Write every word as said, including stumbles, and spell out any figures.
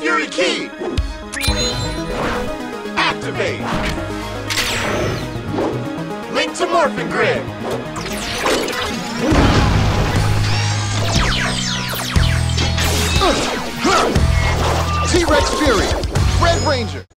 Fury Key! Activate! Link to Morphin Grid! T-Rex Fury! Red Ranger!